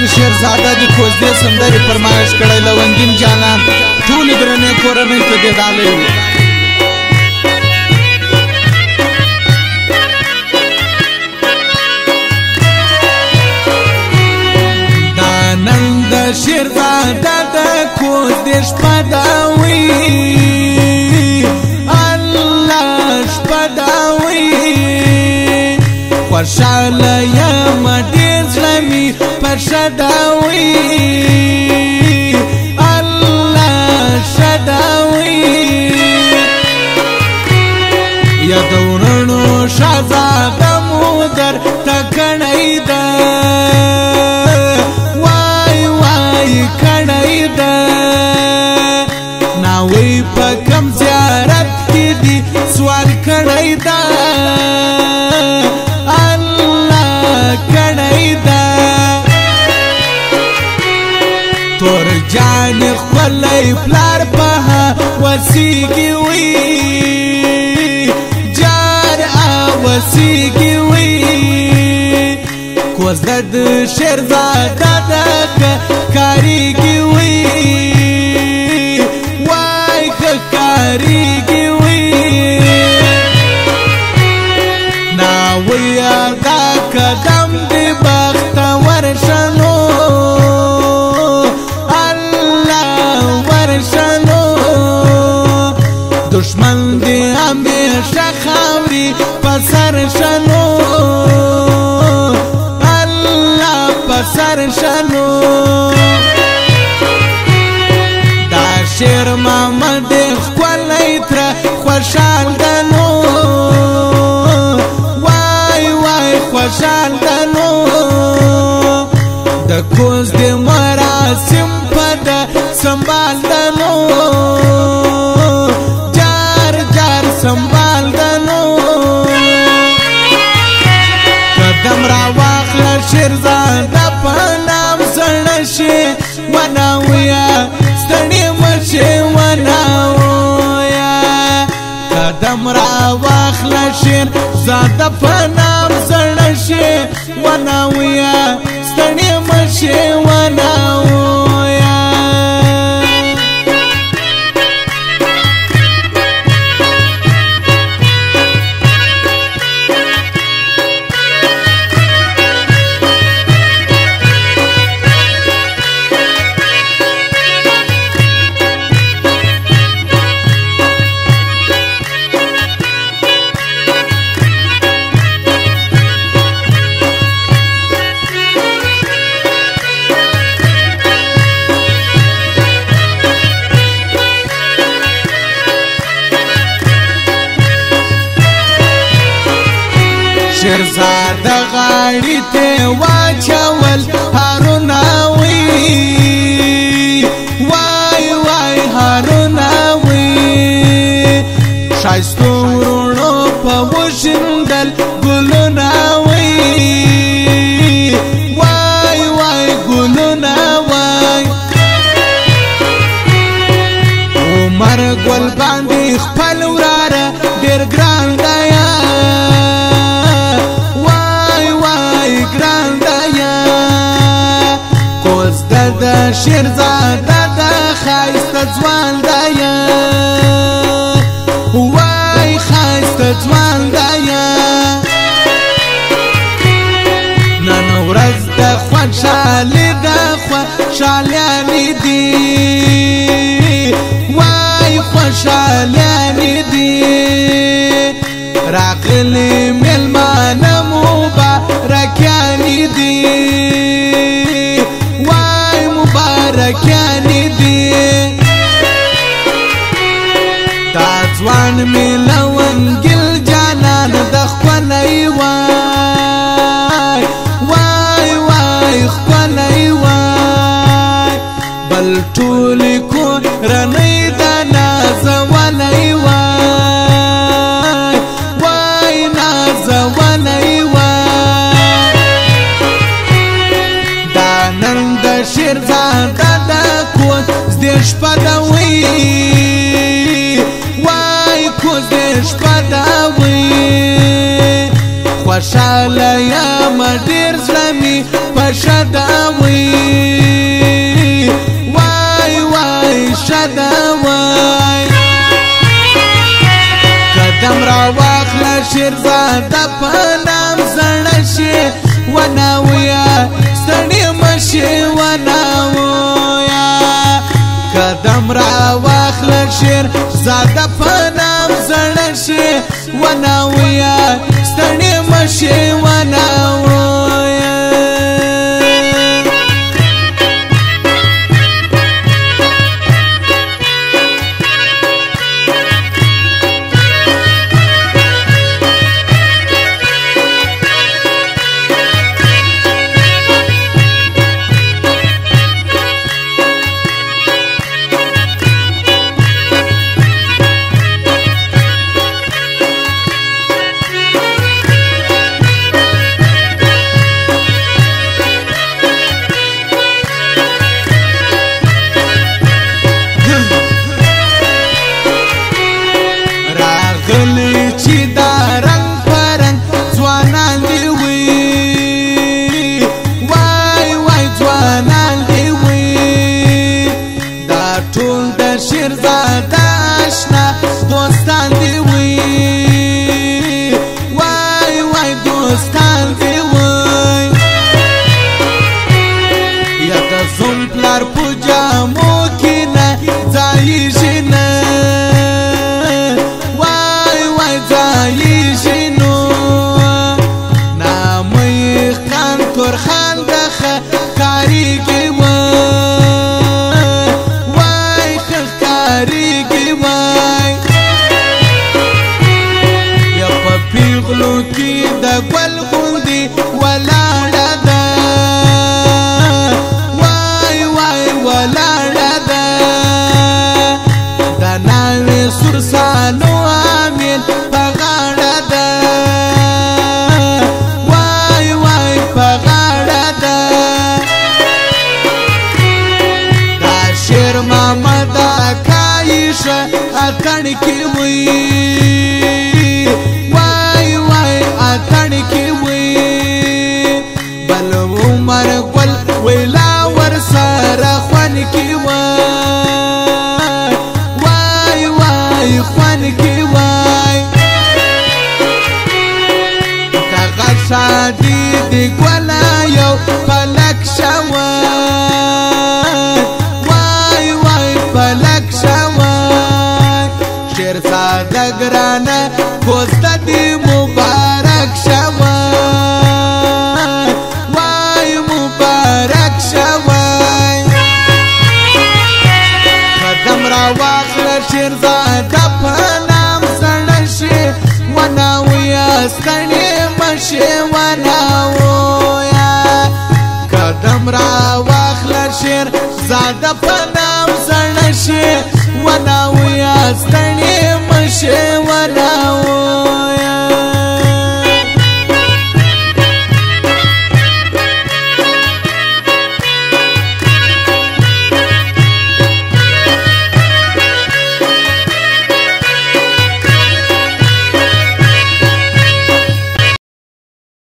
شیرزاده د کوزدې سندرې فرمایش کړی لونګین جانان ټولې درنې کورنۍ ته دې ډالۍ وي. دا نن د شیرزاده د کوزدې شپه ده وي الله شپه ده وي خوشحاله یم ډېر زړه مې پر شده وي الله شده وي یادونو شهزاده مو درته کړی ده وای وای کړی ده ناوی په کم زیارت کې دي سوال کړی ده تور جان خپلی پلار پها وسیگی وی جار آوسیگی وی کوزد شیرزاده دک کاریگی وی وای کاریگی وی ناوی دا کدم دی بخت ورشنو دشمن دی همیشه خاوری پسر شنو الله پسر شنو دا شیر محمد خپلی تر خوشحال دنو وای وای خوشحال دنو د کوزدې مراسم په د سنبال دنو سنبال دنو قدم را واخله شیرزاده په نام زړه شي وناویا ستړې مشي وناویا قدم را واخله شیرزاده په نام زړه شي وناویا ستړې مشي وناویا شیرزاده غاړې ته واچول هارونه وي وای وای هارونه وي ښایستو وروڼو په وشیندل ګلونه وي وای وای ګلونه وای عمر ګل باندې خپل وراره ډېر ګران دی شیرزاده د ښایسته ځوان دی وای ښایسته ځوان دی نن ورځ د خوشحالي د خوشحالیانې دي وای خوشحالیانې دي راغلي مېلمانه مبارکیانې دي مبارکیانې دي دا ځوان مې لونګل جانان د ښکلی وای وای وای ښکلی وای بل ټولې کورنۍ د نازولی وای وای نازولی وای دا نن د شیرزاده کوزدې شپه ده وي وای کوزدې شپه ده وي خوشاله یم ډېر زړه مې په شده وي وای وای شده وای قدم را واخله شیرزاده په نام زړه شي ونه ویا ستړې مشي ونه ویا قدم را واخله شیرزاده په نام زړه شي ونه ویا ستړې مشي ونه ویا شیرزاده آشنا دوستان دی وی وای وای دوستان دی وی یا د زوم پلار په جامو کې نه ځایږي نه وای وای ځایږي نو نامې خان تور خان دغه کاریږي د ګل غوندې ولاړه ده وای وای ولاړه ده د ناوې سرسانو امین په غاړه ده وای وای په غاړه ده دا شیر محمد کایشه اتڼ کې وي اتڼ کې وي بل عمر ګل ویلا ور سره خوان کې وای وای خوان کې وای دغه شادي دی ګولا یو پلک شوای وای وای پلک شوای شیرزاده ګرانه کوزده دی مبارک شوای وای مبارک شوای قدم را واخله شیرزاده په نام زړه شي ونه ویا ستړې مشي ونه ویا قدم را واخله شیرزاده په نام زړه شي ونه ویا ستړې مشي ونه